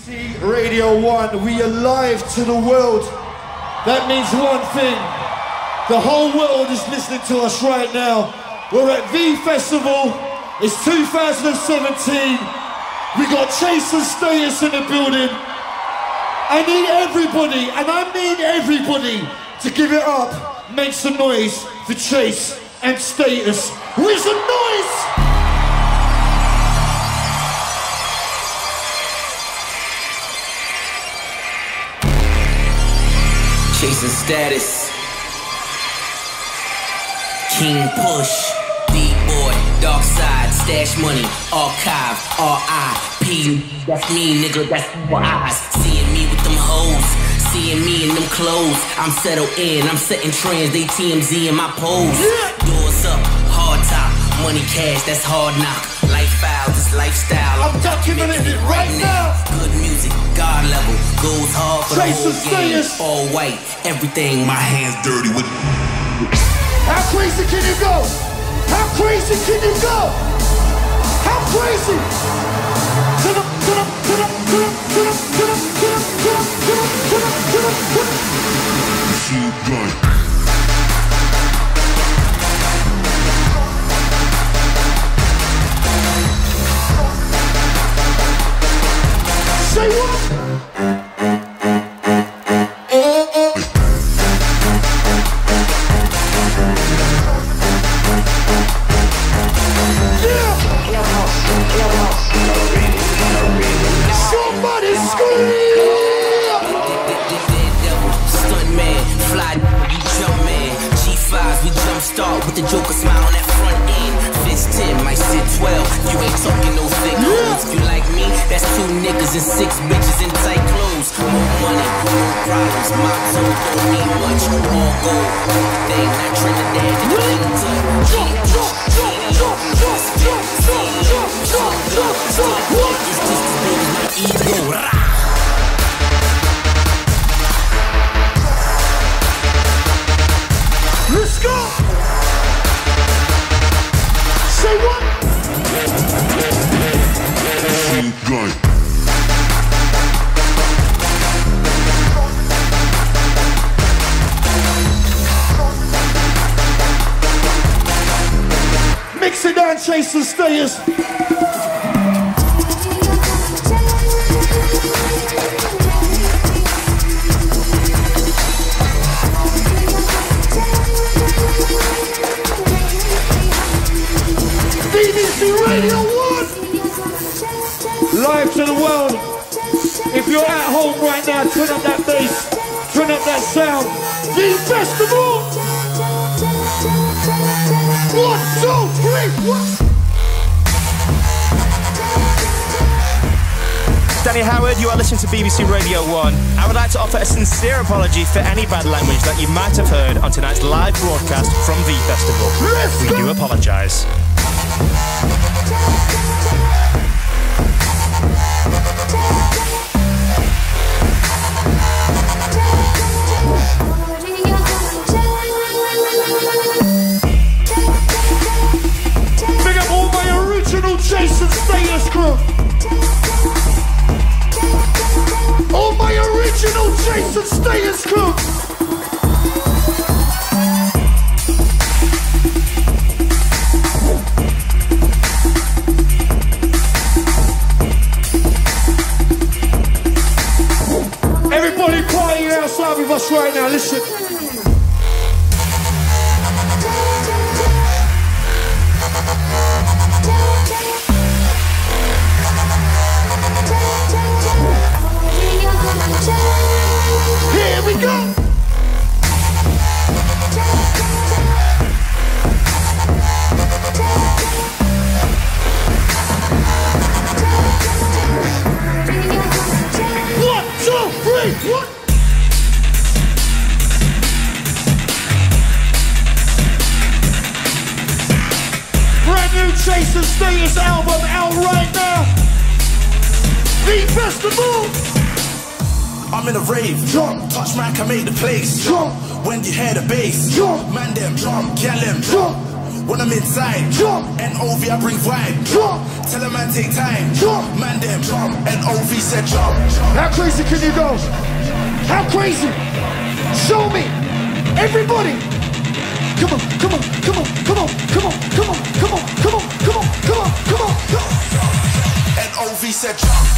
BBC Radio 1, we are live to the world. That means one thing. The whole world is listening to us right now. We're at V Festival. It's 2017. We got Chase and Status in the building. I need everybody, and I mean everybody, to give it up. Make some noise for Chase and Status. With some noise! Chase and Status, King Push, D-Boy, Dark Side, Stash Money, Archive, R.I.P. That's me, nigga, that's my eyes. Seeing me with them hoes, seeing me in them clothes. I'm settled in, I'm setting trends, they TMZ in my pose. Doors up, hard top, money cash, that's hard knock. Lifestyle, this lifestyle, I'm documenting it right now. Good music, God level, goes hard for the whole game. All white, everything, my hands dirty with. How crazy can you go? How crazy can you go? How crazy? Say what? Somebody scream! Stunt man, fly, we jump man. G5s, we jump start with the Joker smile on that front end. Fist 10, might sit 12. You ain't talking no thick hoes. If you like me, that's 2 niggas and 6 bitches in tight clothes. More money, more problems. My tone don't mean much. All gold, thing like Trinidad and Clinton. It's just as big as my ego. Let's go! Say what? Mix it down, Chase and Status. BBC Radio 1! Live to the world. If you're at home right now, turn up that bass, turn up that sound. V Festival! 1, 2, 3, 1! Danny Howard, you are listening to BBC Radio 1. I would like to offer a sincere apology for any bad language that you might have heard on tonight's live broadcast from V Festival. We do apologise. Big up all my original Chase and Status crew. All my original Chase and Status crew. Everybody partying outside with us right now, listen. Here we go! One, two, three, one! Brand new Chase and Status album out right now! V Festival! I'm in a rave, Jump. touch man can make the place. Jump. When you hear the bass, Jump. man them, Jump. girl them, Jump. when I'm inside. Jump. NOV, I bring vibe. Jump. Tell a man take time. Jump. Man them. NOV said jump. How crazy can you go? How crazy? Show me. Everybody. Come on, come on, come on, come on, come on, come on, come on, come on, come on, come on, come on, come on. NOV said jump.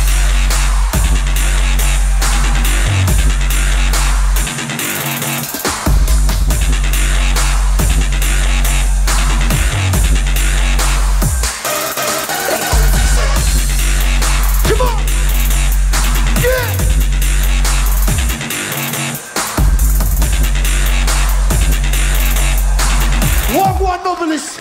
Novelist.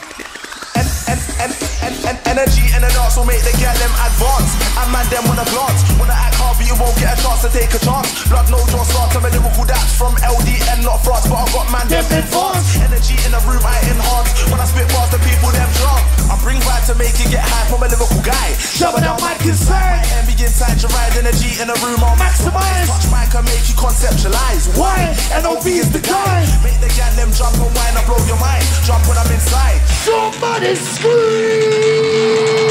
Energy in the dance will make the girl them advance. And man them wanna glance. Wanna act hard but you won't get a chance to take a chance. Blood no draw start of a lyrical that's from LDN not France. But I got man them advance. Energy in the room I enhance. When I spit past the people them drunk. I bring vibe to make you get hype. I'm a lyrical guy. Shoving down mic inside. And be inside your ride. Energy in the room I'll maximize. Touch mic and make you conceptualize. Why? NOV is the guy. Make the girl them jump and whine. I blow your mind. Jump when I'm inside. Somebody scream!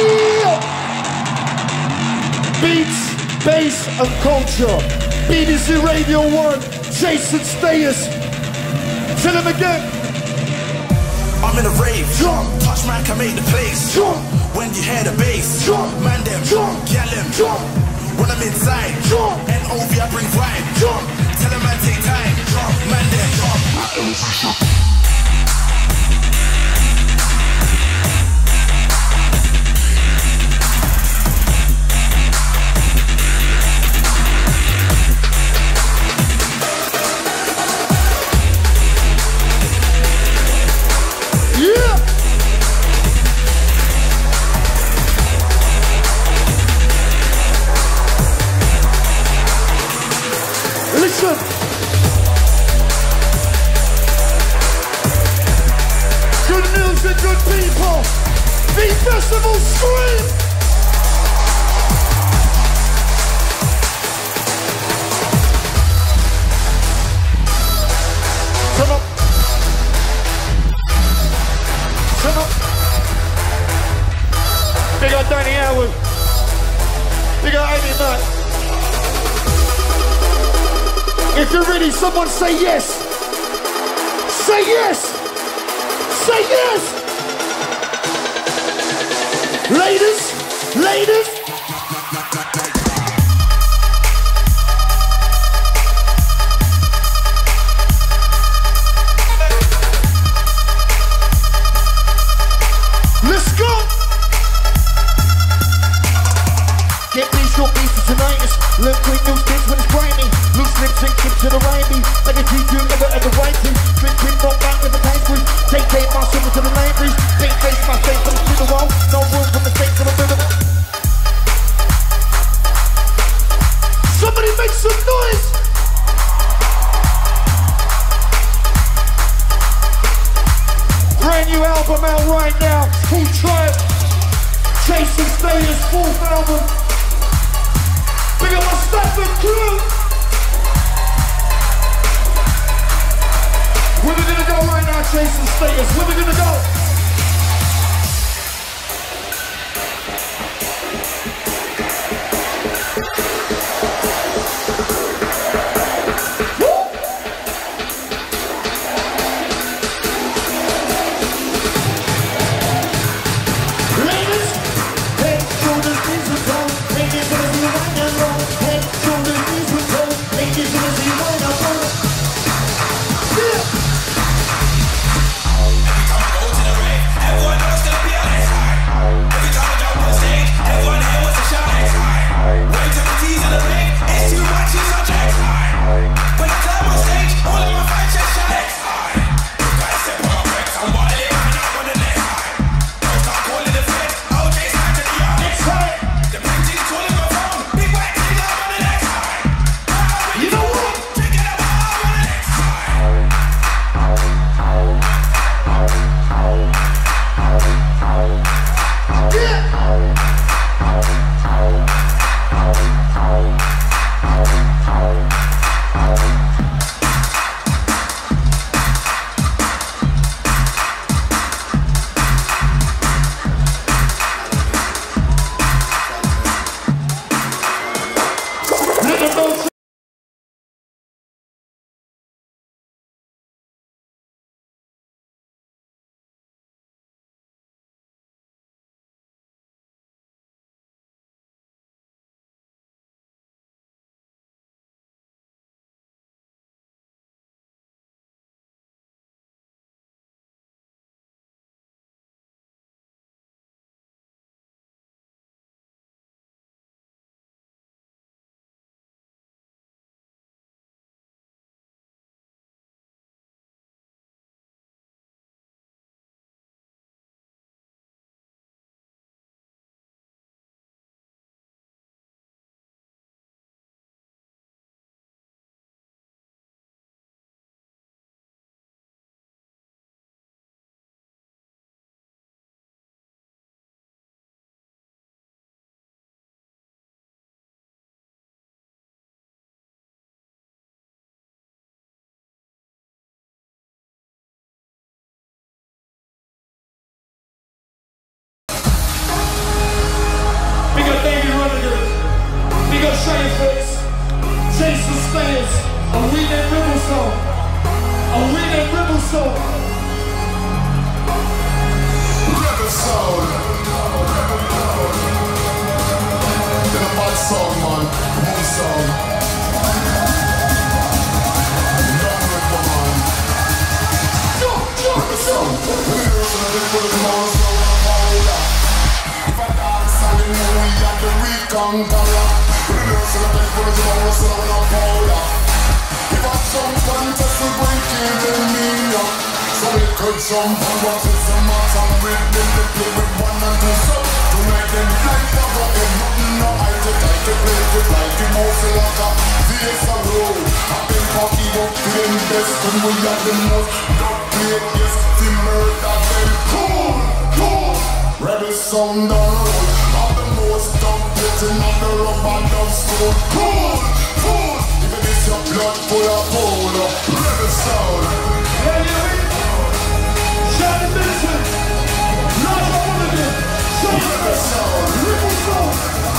Beats, bass and culture. BBC Radio 1, Jason Stayers. Tell him again. I'm in a rave. Jump. Touch man can make the place. Jump. When you hear the bass. Jump. Man them. Jump. Get them. Jump. When I'm inside. Jump. NOV I bring vibe. Jump. Tell them man take time. Jump. Man them. Jump. Festival scream! Turn up. Turn up. Big up Danny Howard. Big up Amy Matt. If you're ready, someone say yes. Say yes. Say yes. Ladies, ladies. Let's go. Get these short pieces tonight. Look quick new sticks when it's grimy. Loose lips and kick to the rhymey. Like a you never ever writing. Drink quick rock back with the pastry. Take my silver to the libraries. Big face my face from the the wall. No room for mistakes in the middle. Somebody make some noise. Brand new album out right now. Full Tribe. Jason Stayers' 4th album. Big up my staff and crew. Where we gonna go right now, Jason Stayers? Where we gonna go? Go to the Jason Stayers, and we them rebel song. And we them rebel song. Rebel sound. In a bad song, man. One song. Young Ripper, man. Rebel sound. We listen to the good man, so we're powder. If I dance and we know we are the reconqueror. We listen to the good man, so we're powder. If I jump contest, we bring kill them media. So we could jump and watch it so much and with them they play with 1 and 2 so to make them like that but if nothing no I just like to play it like the most locker. This a road I've been talking about to them best and we are the most dog play yes the murder them cool rebel sound on road I'm the most dog getting on the rubber dub stone cool even if your blood full of powder rebel sound. Shout the Benson! Large all of it! Shout the sound! Ripple sound!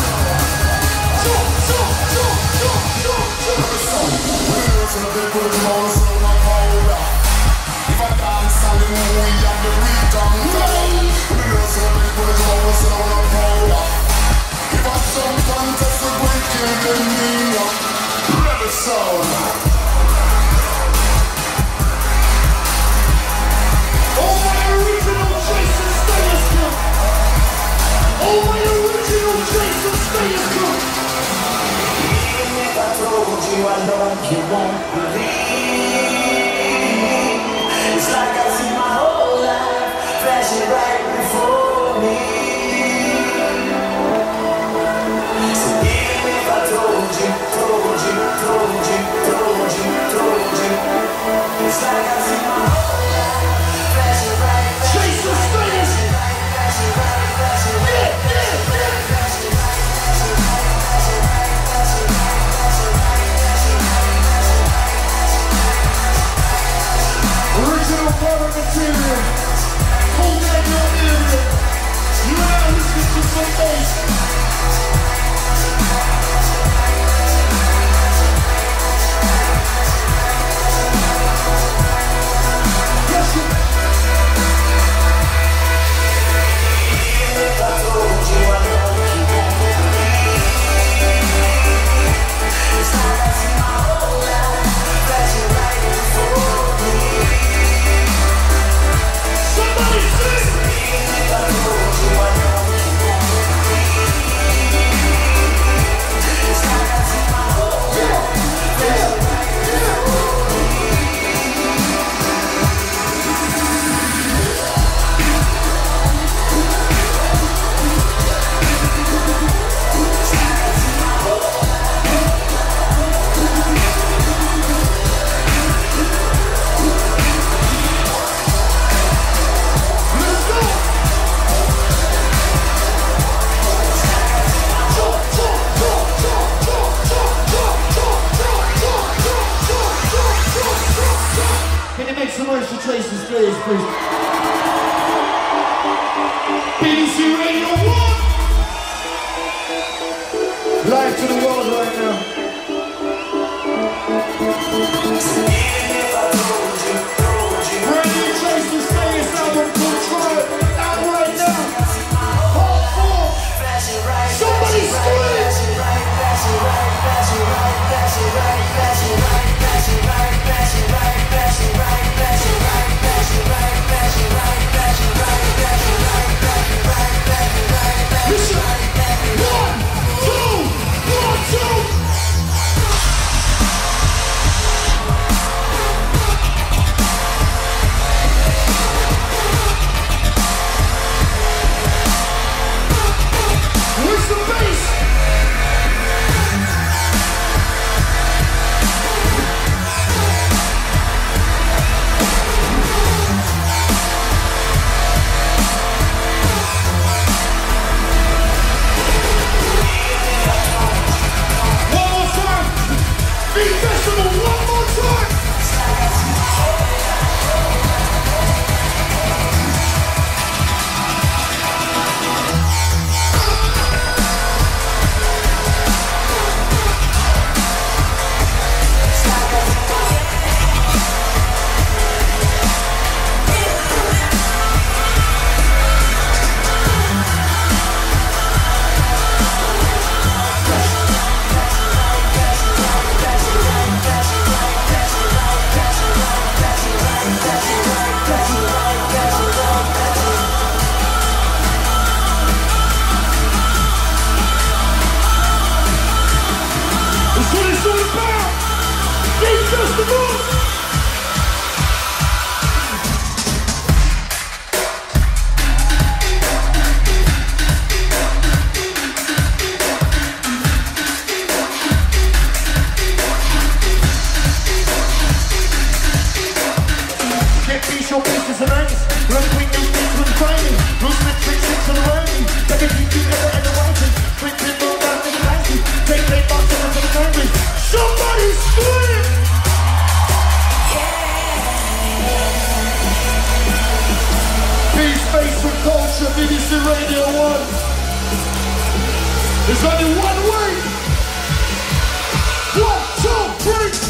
Rebel sound! We listen to the good man, so my powder. If I dance and the movie and the reconqueror. We listen to the good man, so my powder. If I jump contest, we will kill them ninja. Rebel sound! All my original Jason Stayers crew! All my original Jason Stayers crew! Even if I told you I know you won't believe. It's like I see my whole life flashing right before me. So even if I told you, it's like I see my whole life flashing right. Jason Stayers! Original product material. Hold that your area. You and I listen to some bass. Jason Stayers, please. BBC Radio 1! Live to the world right now. Brand new Jason Stayers album called Tribe, out right now. Part 4. Somebody scream! the moon. Your pieces and onions, run quick and things when finding. Bruce Smith, trick six on the running. Like a deep ever and the writing. Quick, quick, more down to the rising. Take, box, and to the country. Somebody scream! Peace, space, and culture, BBC Radio 1. There's only one way. 1, 2, 3.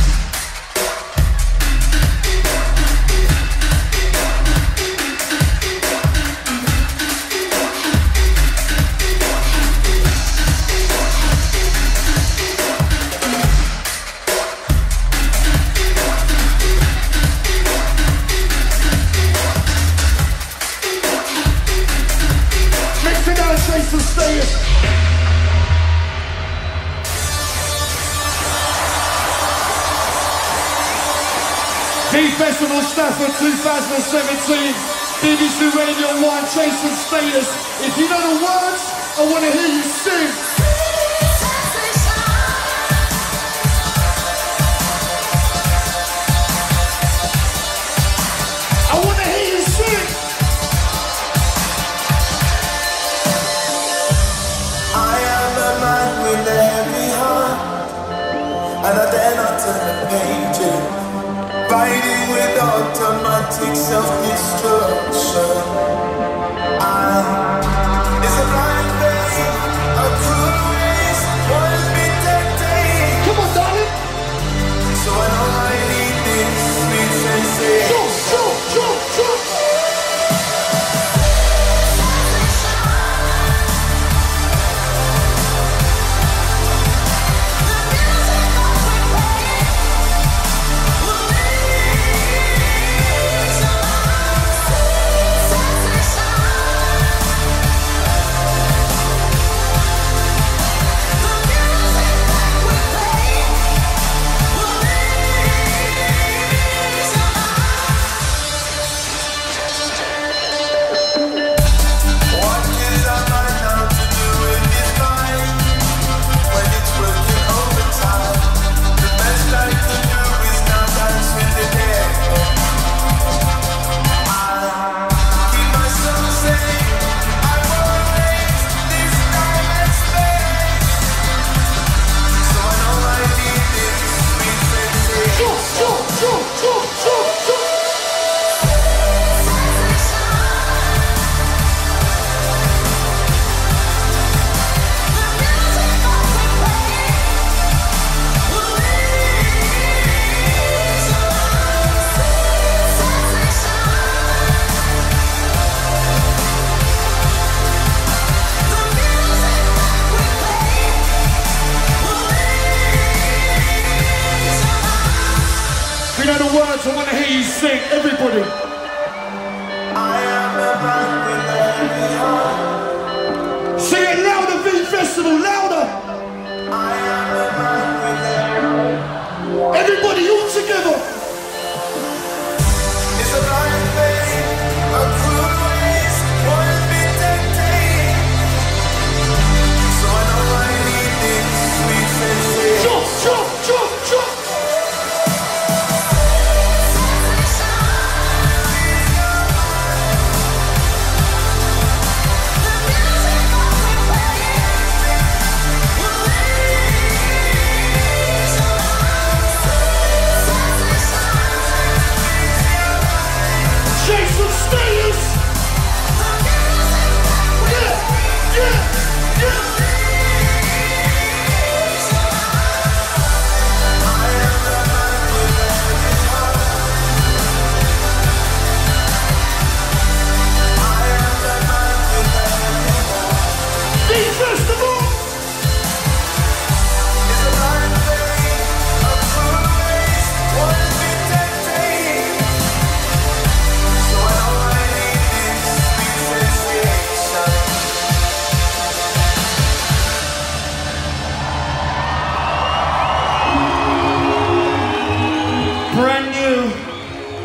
Festival Stafford 2017, BBC Radio 1, Chasing Status. If you know the words, I want to hear you sing. I want to hear you sing. I am a man with a heavy heart, and I dare not turn the pages. Fighting with automatic self-destruction. It's a blind faith, a cruel race, one bit tempting. Come on, darling. So I know I need this sweet sensation. Jump. I want to hear you sing, everybody. I am a man with a heavy heart. Sing it louder, V Festival, louder. I am a man with a heavy heart. Everybody, all together. It's a blind faith, a cruel race, one bit tempting. So I know I need this sweet sensation. Jump.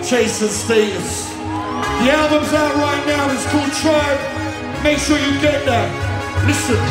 Chaser Status. The album's out right now, it's called Tribe. Make sure you get that. Listen.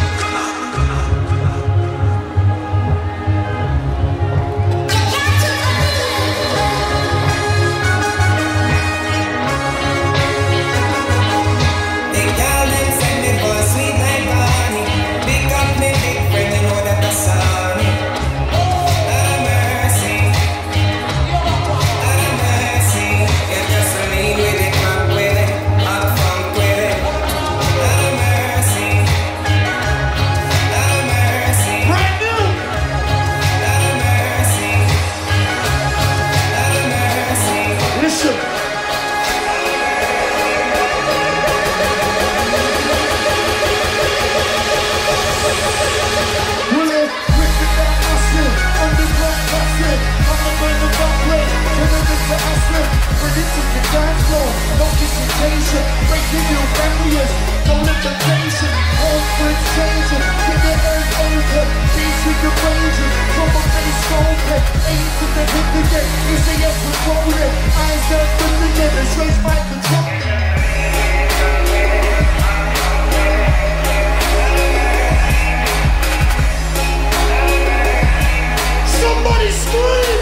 Somebody scream!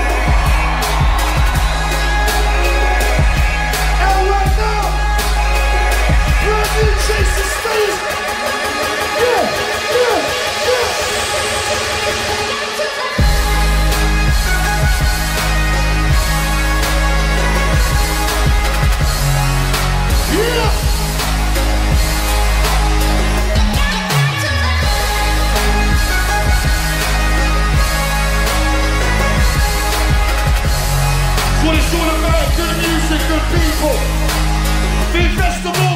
And right now, brand new Chaser Status. Yeah, yeah, yeah. Yeah. What it's all about, good music, good people. Big festival.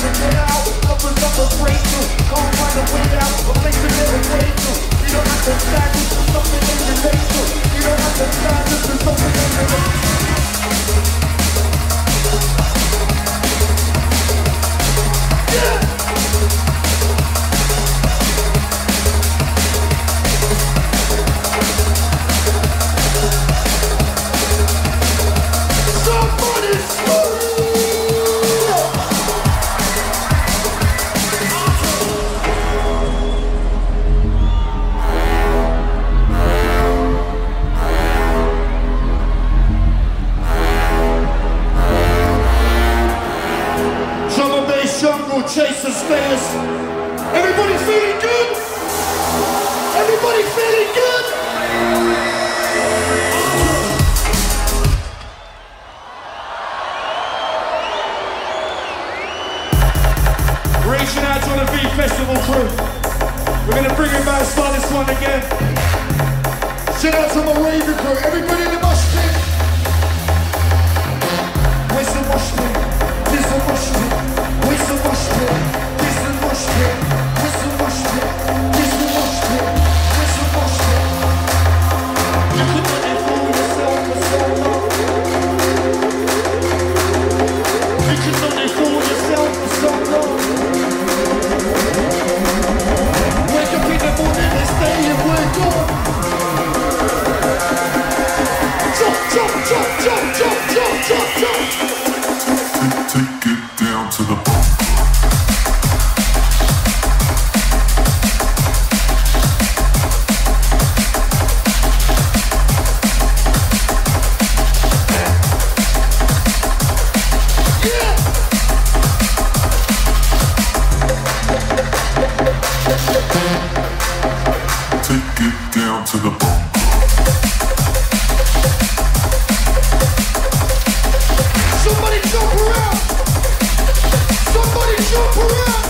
to get out. Lovers of a breakthrough, can't find a way out. A place to get away to. You don't understand, this is something they relate to. You don't understand, this is something they relate to. Yeah! Chase the stairs. Everybody feeling good? Everybody feeling good? Reaching out to the V Festival crew. We're gonna bring it back, start this one again. Shout out to my raving crew. Everybody in the mosh pit. Where's the mosh pit? There's the mosh pit. Where's the mosh pit? This the mosh pit. Where's the mosh pit? This the mosh pit. Where's the mosh pit? You could not fool yourself for so long. You could not fool yourself for so long. Wake up in the morning and stay and we're gone. Jump, jump, jump, jump, jump, jump, jump, jump. Take it down to the bone. To the bone. Somebody jump around! Somebody jump around!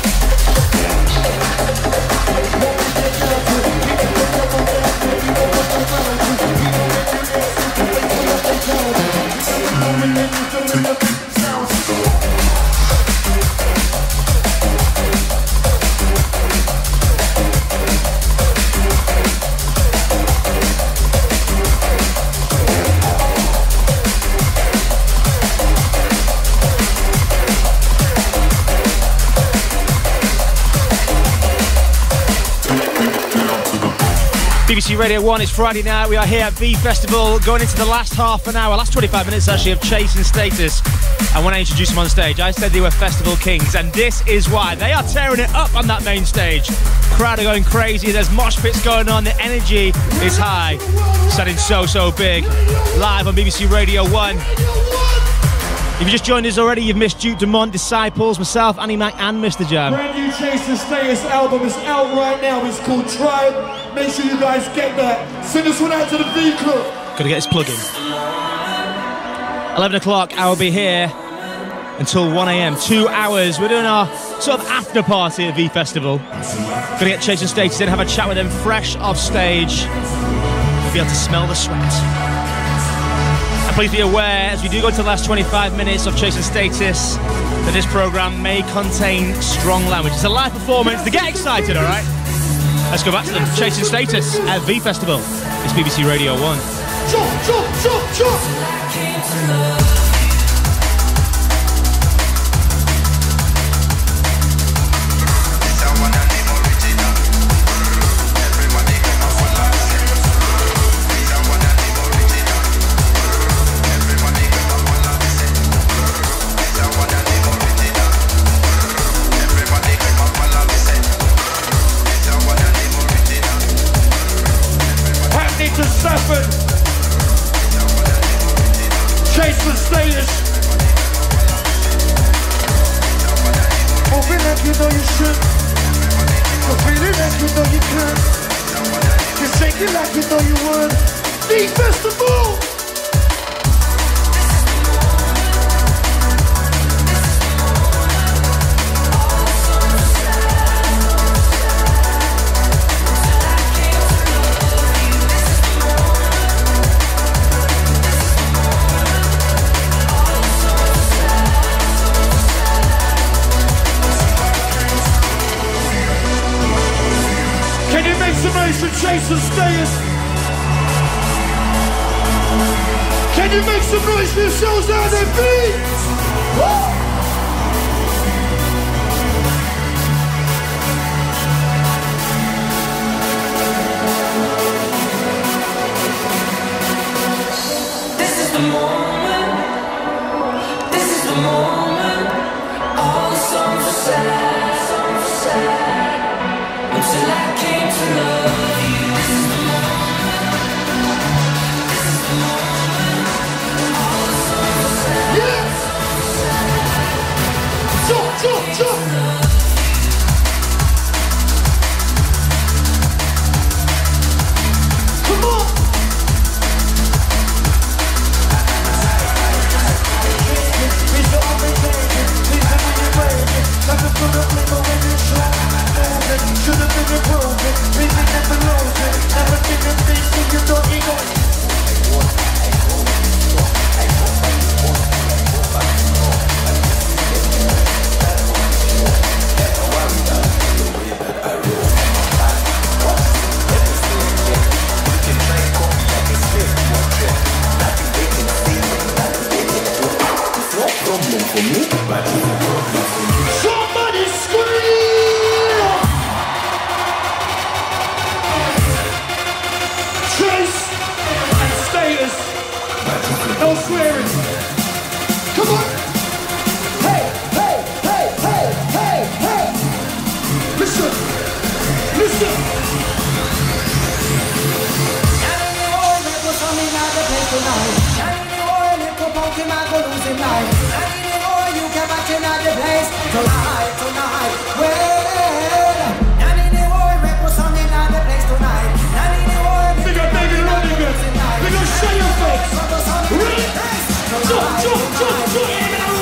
BBC Radio 1, it's Friday night. We are here at V Festival, going into the last half an hour, last 25 minutes actually, of Chase and Status. And when I introduced them on stage, I said they were festival kings, and this is why. They are tearing it up on that main stage. Crowd are going crazy, there's mosh pits going on, the energy is high. Sounding so big. Live on BBC Radio 1. If you just joined us already, you've missed Duke Dumont, Disciples, myself, Annie Mac, and Mr. Jam. Brand new Chase and Status album is out right now. It's called Tribe. Make sure you guys get that. Send this one out to the V Club. Gotta get this plug in. 11 o'clock, I will be here until 1 a.m. 2 hours. We're doing our sort of after party at V Festival. Gonna get Chase and Status in, have a chat with them fresh off stage. Be able to smell the sweat. And please be aware, as we do go to the last 25 minutes of Chase and Status, that this programme may contain strong language. It's a live performance, to get excited, alright? Let's go back to them. Chase and Status at V Festival. It's BBC Radio 1. Jump, jump, jump, jump! To Stafford, Chase the Status. Moving like you know you should. You're feeling like you know you can. You're shaking like you know you would. V Festival. make some noise for Chase and Stayers? Can you make some noise for yourselves out there, please? Woo! This is the moment. This is the moment. All the songs are sad, until I came to love you. This is the moment. This is the moment. All the songs are sad. Yes! Jump, jump, jump! Come on! Should've been improving, reason never losing, never been a thing, so you don't ego. Somebody scream! Trace and Stayers. No swearing. Come on. Hey, hey, hey, hey, hey, hey. Listen, listen. Tonight, tonight, well, Big up baby Rodigan. Big up show your face. Ready? Jump, jump, jump, jump.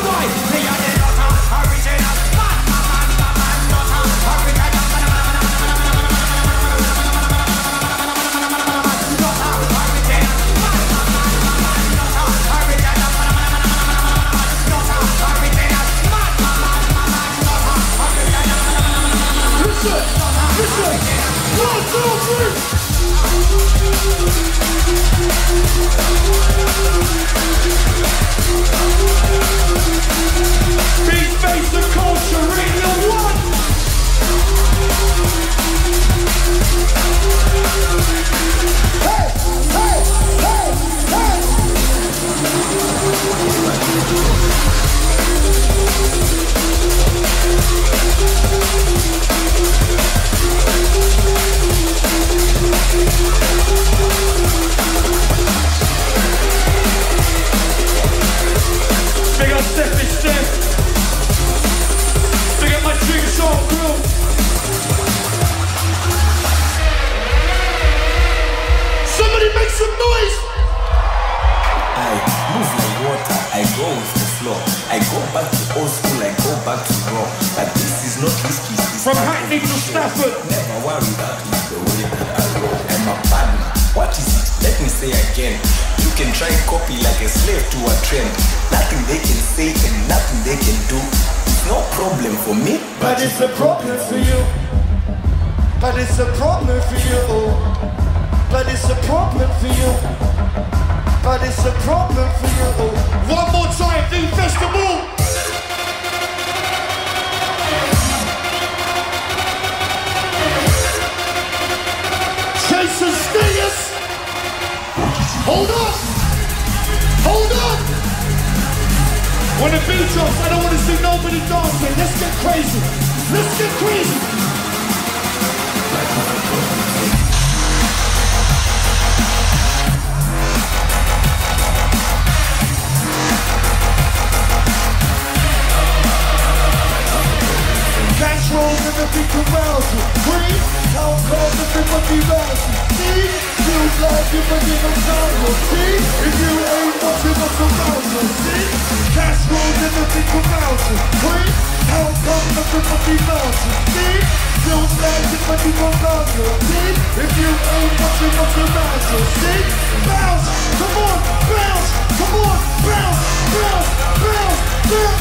Listen, 1, 2, 3. Beat Face and Culture Radio 1. Hey, hey, hey, hey. Big up Steffi Steph. Big up my Jigsaw crew. Somebody make some noise. I move like water, I go with the flow. I go back to old school, I go back to raw. But this is not risky. From Hackney to Stafford. Never worry, that is the way that I roll. I'm a partner. What is it? Let me say again. You can try copy like a slave to a trend. Nothing they can say and nothing they can do. It's no problem for me, But it's a problem for you. But it's a problem for you. But it's a problem for you. But it's a problem for you. One more time, the festival. Chase and Stayers. Hold on. Hold on. When the beat drops, I don't want to see nobody dancing. Let's get crazy. Let's get crazy. Cash rolls in the big commercial. Green, how come everybody rising? See, feels like you're bringing them down. See, if you ain't watching us around you. See, cash rolls in the big commercial. Green, how come everybody rising? See, feels like you're bringing them down. See, if you ain't watching us around you. See, bounce, come on, bounce, come on, bounce, bounce, bounce, bounce.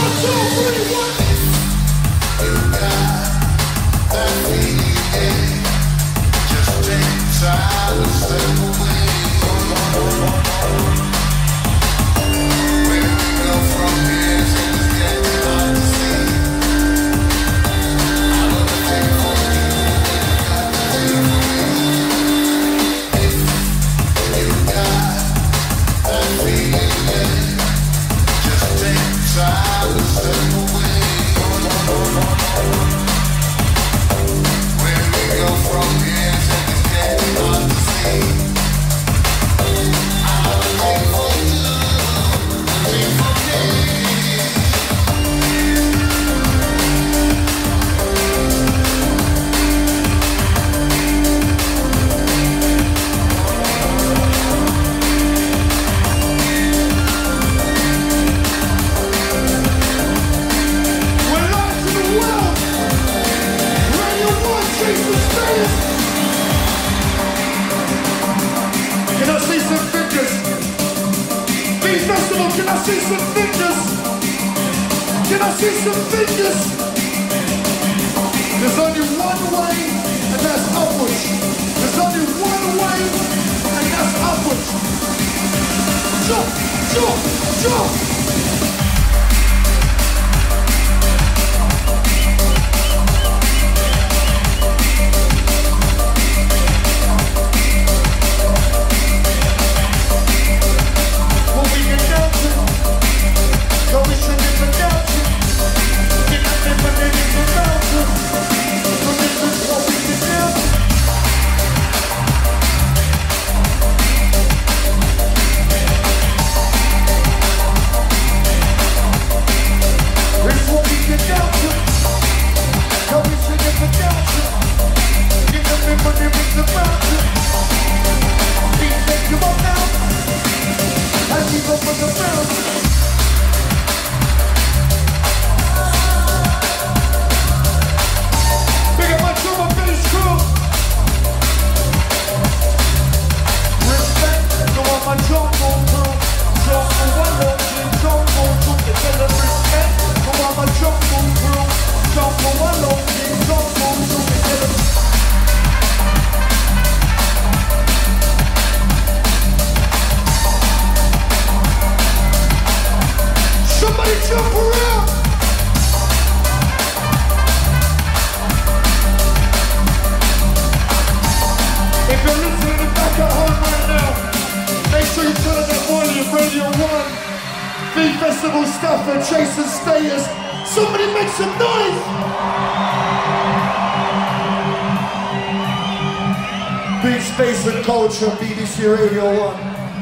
BBC Radio 1.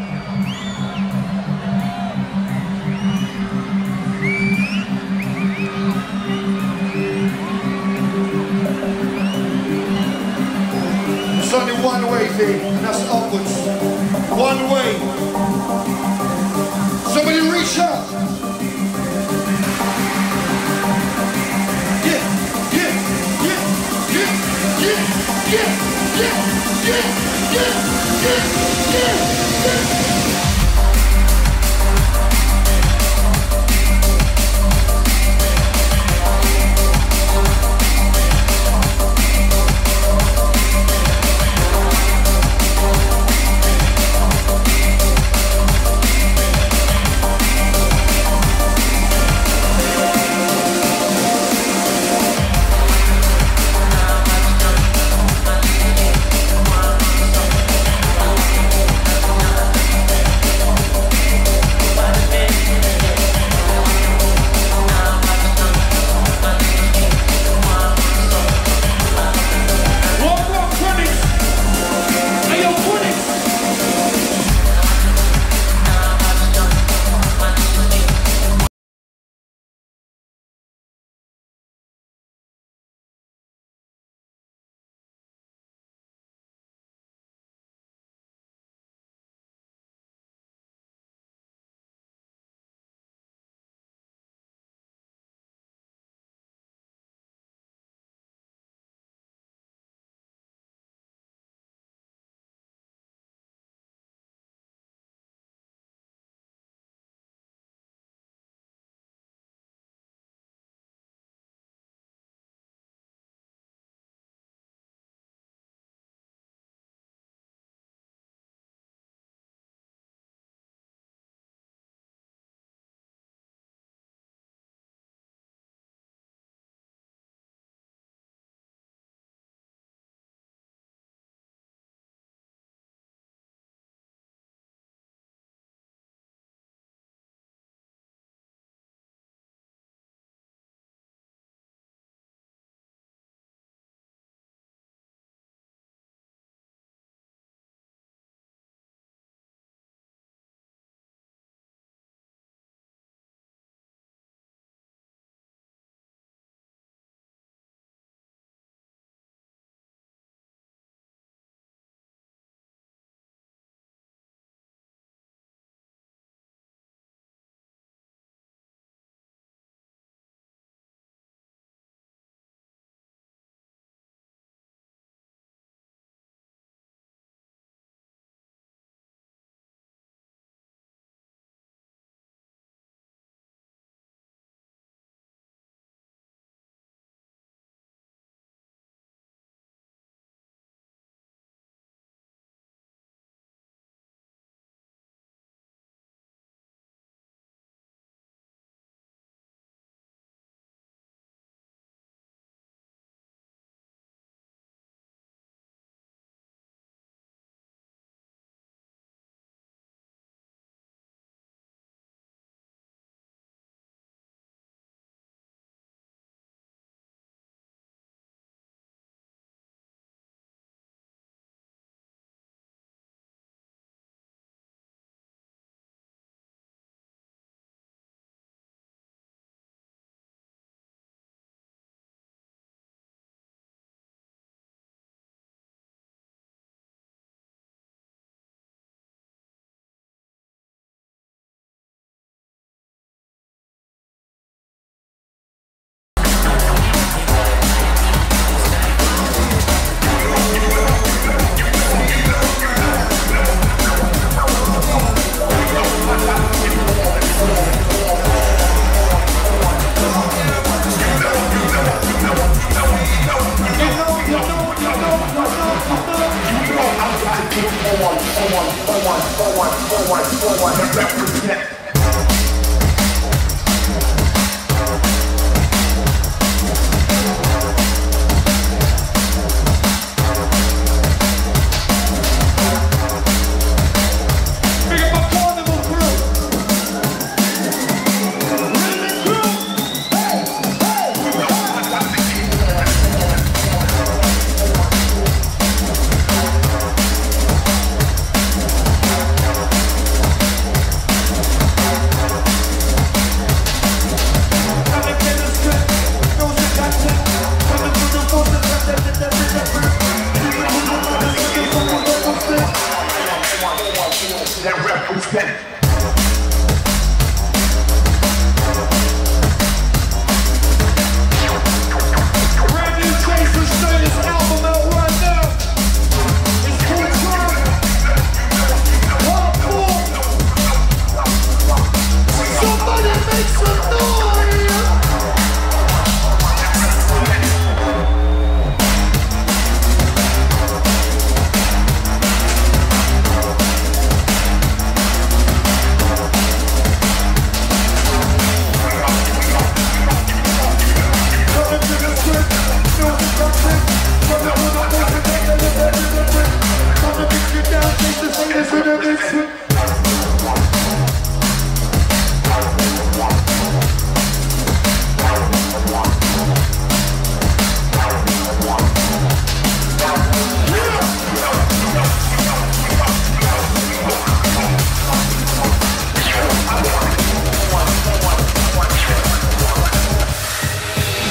It's only one way thing, and that's upwards. One way. Somebody reach out. Yeah, yeah, yeah, yeah, yeah, yeah, yeah, yeah, yeah.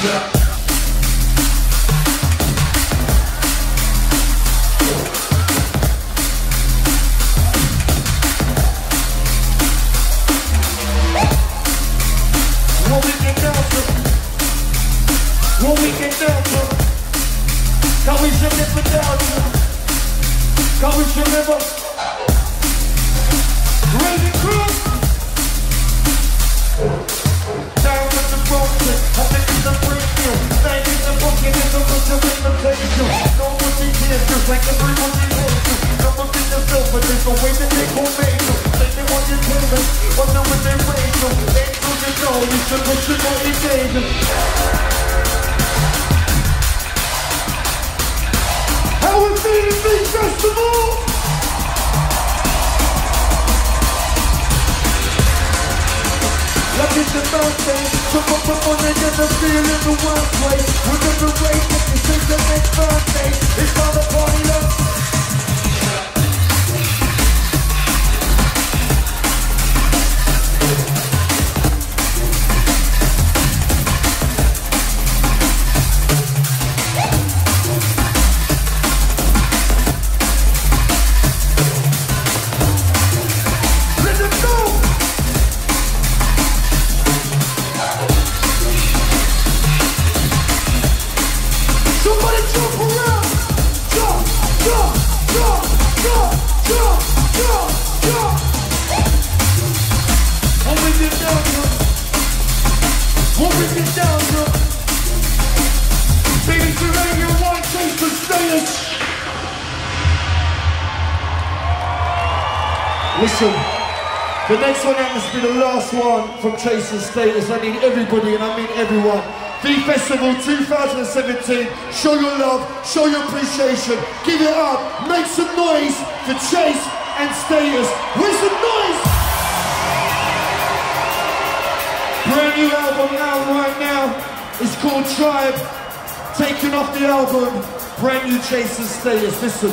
What we get down to? What we get down to? Can we should never down to? Can we should never? Raise it cross. Down with the broken, I think it's a premium. Thank you for booking in the book of invitation. No one be here, just like everyone be here. Some of it yourself, but there's no way that they gon' make you. Take it on your payment, wonder what they raise you. Angels you know, you should push it on your danger. How we feeling, big festival? Like it's a mountain, come up on it and I feel in the one place. We're gonna race it, it's just the next birthday. It's all a party love. Listen, the next one happens to be the last one from Chasing Status. I need everybody, and I mean everyone. V-Festival 2017. Show your love, show your appreciation. Give it up, make some noise for Chase and Status. Where's the noise? Brand new album out right now. It's called Tribe. Taken off the album. Brand new Chase and Status. Listen.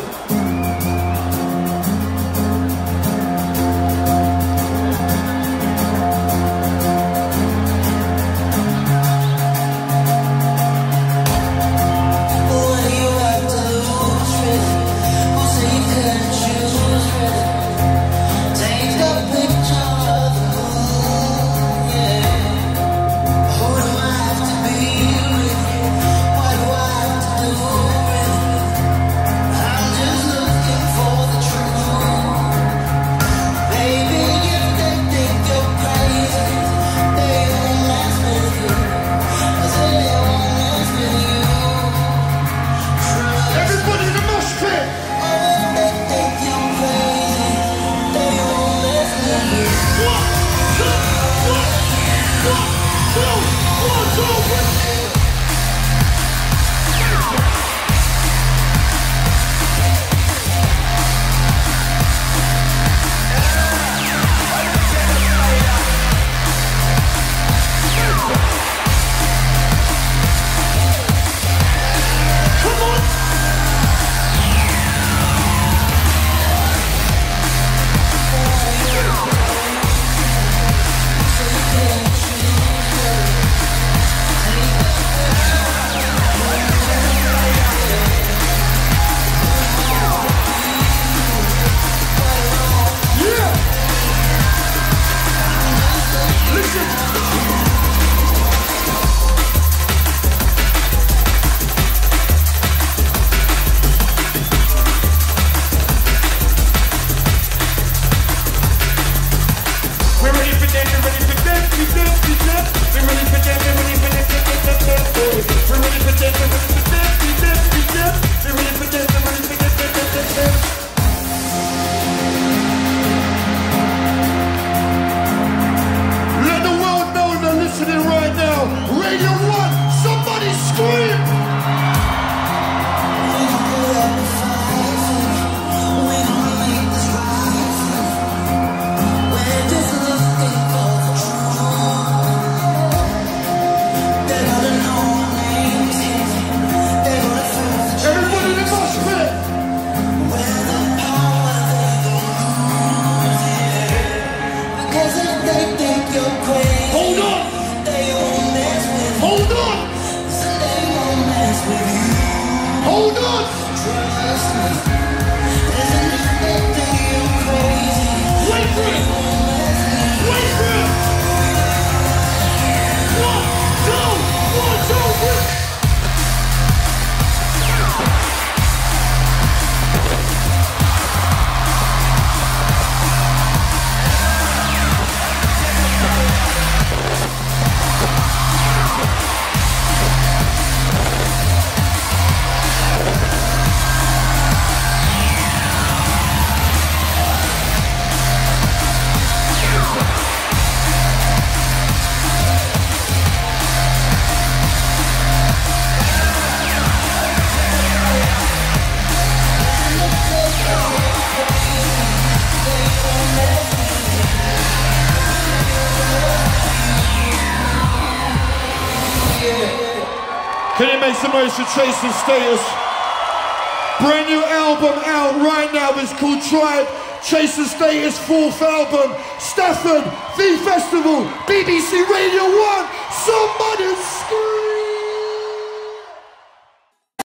Can you make some noise for Chasing Status? Brand new album out right now. It's called Tribe. Chasing Status 4th album. Stafford, V Festival, BBC Radio 1.